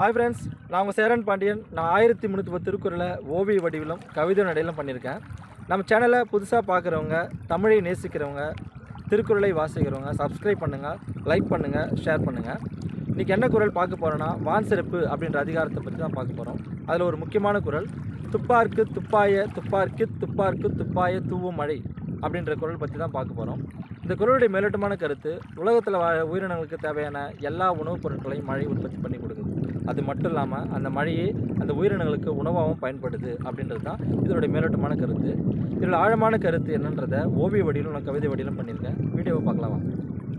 Hi friends, நான் உங்கள் சேரன் பாண்டியன். நான் 1310 திருக்குறளை ஓவிய வடிவிலும் கவிதை நடையிலும் பண்ணியிருக்கேன். நம்ம சேனலை புதுசாக பார்க்குறவங்க, தமிழை நேசிக்கிறவங்க, திருக்குறளை வாசிக்கிறவங்க சப்ஸ்கிரைப் பண்ணுங்கள், லைக் பண்ணுங்கள், ஷேர் பண்ணுங்கள். இன்றைக்கி என்ன குறள் பார்க்க போகிறோன்னா, வான் சிறப்பு அப்படின்ற அதிகாரத்தை பற்றி தான் பார்க்க போகிறோம். அதில் ஒரு முக்கியமான குறள், துப்பார்க்கு துப்பாய துப்பார்க்கு துப்பார்க்கு துப்பாய தூவும் மழை அப்படின்ற குறள் பற்றி தான் பார்க்க போகிறோம். இந்த குறளுடைய மேலோட்டமான கருத்து, உலகத்தில் உயிரினங்களுக்கு தேவையான எல்லா உணவுப் பொருட்களையும் மழை உற்பத்தி பண்ணி கொடுக்குது. அது மட்டும் இல்லாமல் அந்த மழையே அந்த உயிரினங்களுக்கு உணவாகவும் பயன்படுது அப்படின்றது தான் இதனுடைய மேலோட்டமான கருத்து. இதில் ஆழமான கருத்து என்னன்றதை ஓவிய வடிவிலும் நான் கவிதை வடிவிலும் பண்ணியிருக்கேன். வீடியோவை பார்க்கலாம் வாங்க.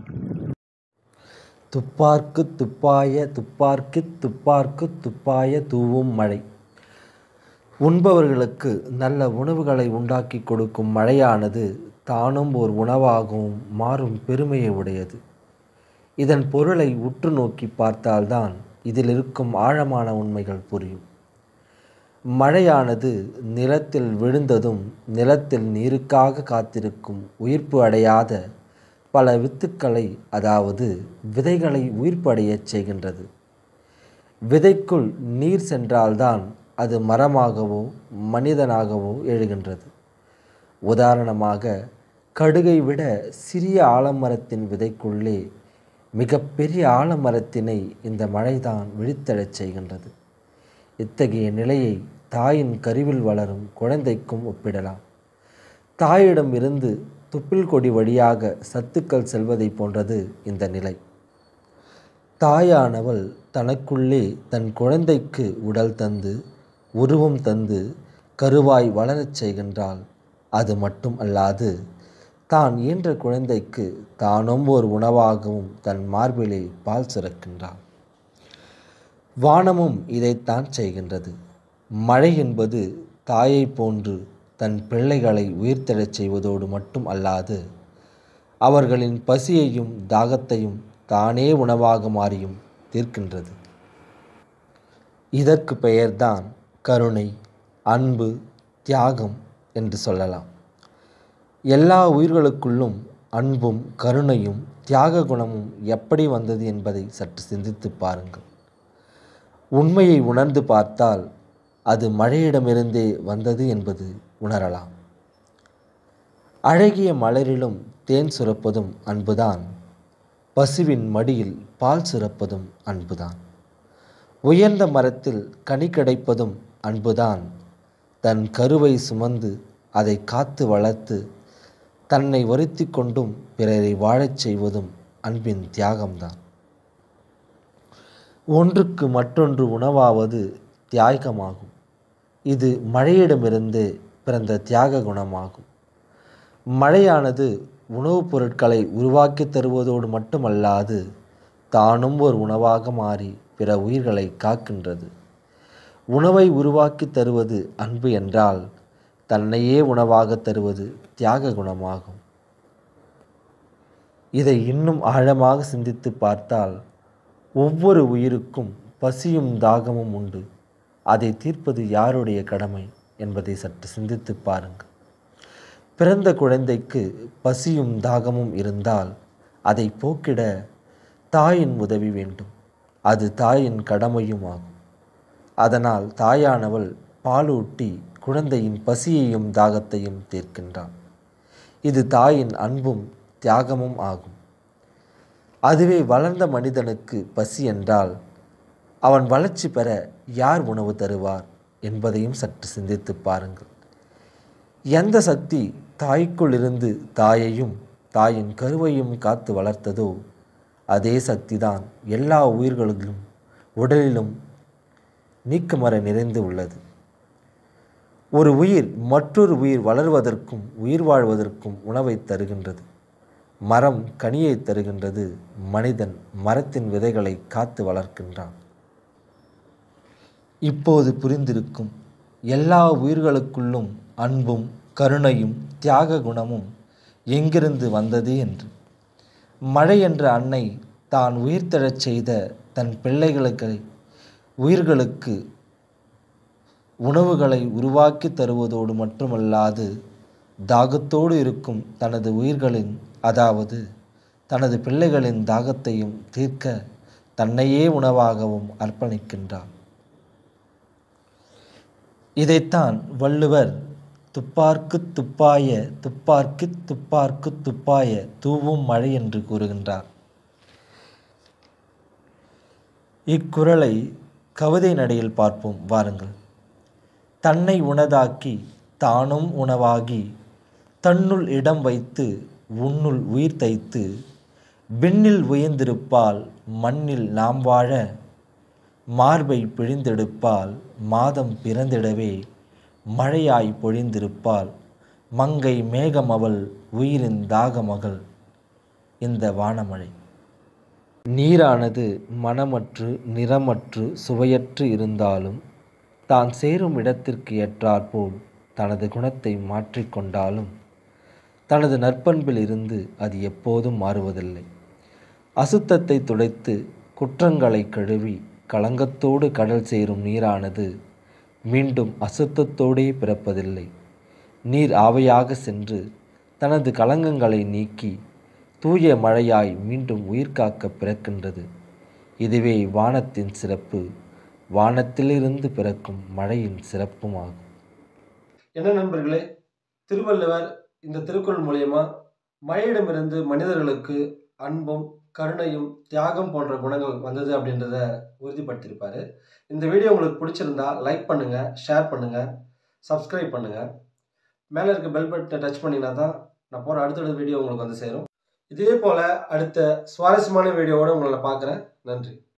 துப்பார்க்கு துப்பாய துப்பார்க்கு துப்பார்க்கு துப்பாய தூவும் மழை. உண்பவர்களுக்கு நல்ல உணவுகளை உண்டாக்கி கொடுக்கும் மழையானது தானும் ஒரு உணவாகவும் மாறும் பெருமையை உடையது. இதன் பொருளை உற்று நோக்கி பார்த்தால்தான் இதில் இருக்கும் ஆழமான உண்மைகள் புரியும். மழையானது நிலத்தில் விழுந்ததும் நிலத்தில் நீருக்காக காத்திருக்கும் உயிர்ப்பு அடையாத பல வித்துக்களை, அதாவது விதைகளை உயிர்ப்பு அடையச் செய்கின்றது. விதைக்குள் நீர் சென்றால்தான் அது மரமாகவோ மனிதனாகவோ எழுகின்றது. உதாரணமாக, கடுகை விட சிறிய ஆலமரத்தின் விதைக்குள்ளே மிகப்பெரிய ஆலமரத்தினை இந்த மழைதான் விழித்தெழச் செய்கின்றது. இத்தகைய நிலையை தாயின் கருவில் வளரும் குழந்தைக்கும் ஒப்பிடலாம். தாயிடம் இருந்து துப்பில் கொடி வழியாக சத்துக்கள் செல்வதை போன்றது இந்த நிலை. தாயானவள் தனக்குள்ளே தன் குழந்தைக்கு உடல் தந்து, உருவம் தந்து, கருவாய் வளரச் செய்கின்றாள். அது மட்டும் அல்லாது, தான் ஈன்ற குழந்தைக்கு தானும் ஒரு உணவாகவும் தன் மார்பிலே பால் சுரக்கின்றாள். வானமும் இதைத்தான் செய்கின்றது. மழை என்பது தாயை போன்று தன் பிள்ளைகளை உயிர்த்தெழச் செய்வதோடு மட்டும் அல்லாது, அவர்களின் பசியையும் தாகத்தையும் தானே உணவாக மாறியும் தீர்க்கின்றது. இதற்கு பெயர்தான் கருணை, அன்பு, தியாகம் என்று சொல்லலாம். எல்லா உயிர்களுக்குள்ளும் அன்பும் கருணையும் தியாக குணமும் எப்படி வந்தது என்பதை சற்று சிந்தித்து பாருங்கள். உண்மையை உணர்ந்து பார்த்தால் அது மழையிடமிருந்தே வந்தது என்பது உணரலாம். அழகிய மலரிலும் தேன் சுரப்பதும் அன்புதான். பசுவின் மடியில் பால் சுரப்பதும் அன்புதான். உயர்ந்த மரத்தில் கனி கிடைப்பதும் அன்புதான். தன் கருவை சுமந்து அதை காத்து வளர்த்து தன்னை வருத்தி கொண்டும் பிறரை வாழச் செய்வதும் அன்பின் தியாகம்தான். ஒன்றுக்கு மற்றொன்று உணவாவது தியாகமாகும். இது மழையிடமிருந்து பிறந்த தியாக குணமாகும். மழையானது உணவுப் பொருட்களை உருவாக்கி தருவதோடு மட்டுமல்லாது, தானும் ஒரு உணவாக மாறி பிற உயிர்களை காக்கின்றது. உணவை உருவாக்கி தருவது அன்பு என்றால், தன்னையே உணவாக தருவது தியாக குணமாகும். இதை இன்னும் ஆழமாக சிந்தித்து பார்த்தால், ஒவ்வொரு உயிருக்கும் பசியும் தாகமும் உண்டு. அதை தீர்ப்பது யாருடைய கடமை என்பதை சற்று சிந்தித்து பாருங்கள். பிறந்த குழந்தைக்கு பசியும் தாகமும் இருந்தால் அதை போக்கிட தாயின் உதவி வேண்டும். அது தாயின் கடமையும் ஆகும். அதனால் தாயானவள் பாலூட்டி குழந்தையின் பசியையும் தாகத்தையும் தீர்க்கின்றான். இது தாயின் அன்பும் தியாகமும் ஆகும். அதுவே வளர்ந்த மனிதனுக்கு பசி என்றால், அவன் வளர்ச்சி பெற யார் உணவு தருவார் என்பதையும் சற்று சிந்தித்து பாருங்கள். எந்த சக்தி தாய்க்குள் இருந்து தாயையும் தாயின் கருவையும் காத்து வளர்த்ததோ, அதே சக்திதான் எல்லா உயிர்களிலும் உடலிலும் நீக்கமற நிறைந்து உள்ளது. ஒரு உயிர் மற்றொரு உயிர் வளர்வதற்கும் உயிர் வாழ்வதற்கும் உணவை தருகின்றது. மரம் கனியை தருகின்றது. மனிதன் மரத்தின் விதைகளை காத்து வளர்க்கின்றான். இப்போது புரிந்திருக்கும், எல்லா உயிர்களுக்குள்ளும் அன்பும் கருணையும் தியாக குணமும் எங்கிருந்து வந்தது என்று. மழை என்ற அன்னை தான் உயிர்த்தெழச் செய்த தன் உயிர்களுக்கு உணவுகளை உருவாக்கி தருவதோடு மட்டுமல்லாது, தாகத்தோடு இருக்கும் தனது உயிர்களின், அதாவது தனது பிள்ளைகளின் தாகத்தையும் தீர்க்க தன்னையே உணவாகவும் அர்ப்பணிக்கின்றான். இதைத்தான் வள்ளுவர் துப்பார்க்கு துப்பாய துப்பார்க்கு துப்பார்க்கு துப்பாய தூவும் மழை என்று கூறுகின்றார். இக்குறளை கவிதை நடையில் பார்ப்போம் வாருங்கள். தன்னை உணதாக்கி தானும் உணவாகி தன்னுள் இடம் வைத்து உன்னுள் உயிர் தைத்து விண்ணில் உயர்ந்திருப்பால் மண்ணில் நாம் வாழ மார்பை பிழிந்தெடுப்பால் மாதம் பிறந்திடவே மழையாய் பொழிந்திருப்பால் மங்கை மேகம் அவள் உயிரின் தாகமகள் இந்த வானமழை. நீரானது மனமற்று நிறமற்று சுவையற்று இருந்தாலும் தான் சேரும் இடத்திற்கு ஏற்றாற்போல் தனது குணத்தை மாற்றிக்கொண்டாலும் தனது நற்பண்பில் இருந்து அது எப்போதும் மாறுவதில்லை. அசுத்தத்தை துடைத்து குற்றங்களை கழுவி களங்கத்தோடு கடல் சேரும் நீரானது மீண்டும் அசுத்தத்தோடே பிறப்பதில்லை. நீர் ஆவையாக சென்று தனது களங்கங்களை நீக்கி தூய மழையாய் மீண்டும் உயிர்காக்க பிறக்கின்றது. இதுவே வானத்தின் சிறப்பு, வானத்திலிருந்து பிறக்கும் மழையின் சிறப்புமாகும். என்ன நண்பர்களே, திருவள்ளுவர் இந்த திருக்குறள் மூலயமா மழையிடமிருந்து மனிதர்களுக்கு அன்பும் கருணையும் தியாகம் போன்ற குணங்கள் வந்தது அப்படின்றத உறுதிப்படுத்தியிருப்பாரு. இந்த வீடியோ உங்களுக்கு பிடிச்சிருந்தா லைக் பண்ணுங்க, ஷேர் பண்ணுங்க, சப்ஸ்கிரைப் பண்ணுங்க. மேலே இருக்க பெல் பட்டனை டச் பண்ணினா தான் நான் போகிற அடுத்தடுத்த வீடியோ உங்களுக்கு வந்து சேரும். இதே போல் அடுத்த சுவாரஸ்யமான வீடியோவோடு உங்களை பார்க்குறேன். நன்றி.